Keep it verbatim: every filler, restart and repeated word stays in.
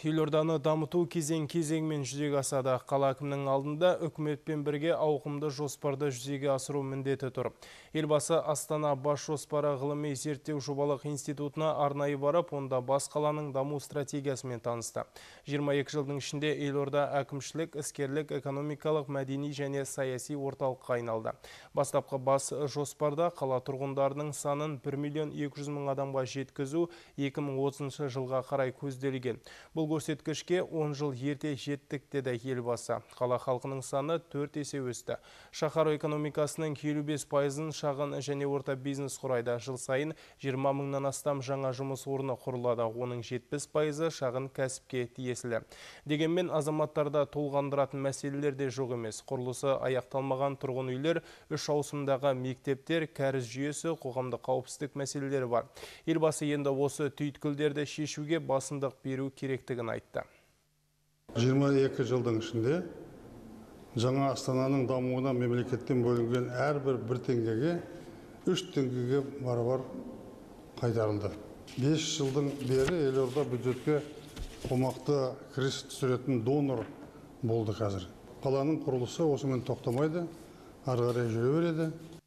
Елорданы дамыту кезең-кезеңмен жүзеге асады. Қала әкімінің алдында үкіметпен бірге ауқымды жоспарды жүзеге асыру міндеті тұр. Елбасы Астана бас жоспары ғылыми зерттеу жобалық институтына арнайы барып, онда бас қаланың даму стратегиясымен танысты. жиырма екі жылдың ішінде Елорда әкімшілік, іскерлік, экономикалық, мәдени және саяси орталыққа айналды. Бастапқы бас жоспарда қала тұрғындарының санын бір миллион екі жүз мың адамға жеткізу екі мың отызыншы жылға қарай көзделген. Бұл көрсеткішке он жыл ерте жеттік деді елбасы. Қала халқының саны төрт есе өсті. Шаһар экономикасының елу бес пайызын шағын және орта бизнес құрайды. Жыл сайын жиырма мыңнан астам жаңа жұмыс орны құрылады. Оның жетпіс пайызы шағын кәсіпке тиесілі. Дегенмен азаматтарда толғандыратын мәселелер де жоқ емес. Құрылысы аяқталмаған тұрғын үйлер, үш ауысымдағы мектептер, кәріз жүйесі, қоғамдық қауіпсіздік мәселелері бар. Елбасы енді осы түйткілдерді шешуге басымдық беру керектігін айтты. жиырма екі жылдың ішінде жаңа Астананың дамуына мемлекеттен бөлінген әрбір бір теңгеге үш теңгеге барабар қайтарылды. бес жылдың бері елорда бюджетке қомақты кіріс түсіретін донор болды қазір. Қаланың құрылысы осымен тоқтамайды, ары қарай жүре береді.